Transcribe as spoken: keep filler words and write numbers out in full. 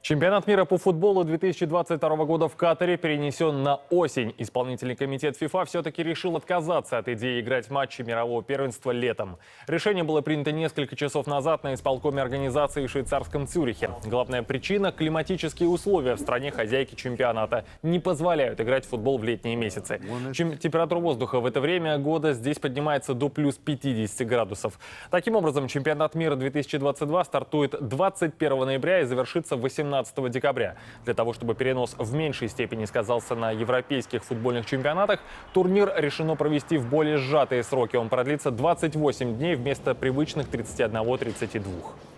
Чемпионат мира по футболу две тысячи двадцать второго года в Катаре перенесен на осень. Исполнительный комитет ФИФА все-таки решил отказаться от идеи играть матчи мирового первенства летом. Решение было принято несколько часов назад на исполкоме организации в швейцарском Цюрихе. Главная причина – климатические условия в стране хозяйки чемпионата не позволяют играть в футбол в летние месяцы. Чем температура воздуха в это время года здесь поднимается до плюс пятидесяти градусов. Таким образом, чемпионат мира две тысячи двадцать два стартует двадцать первого ноября и завершится восемнадцатого декабря. Для того, чтобы перенос в меньшей степени сказался на европейских футбольных чемпионатах, турнир решено провести в более сжатые сроки. Он продлится двадцать восемь дней вместо привычных тридцати одного — тридцати двух.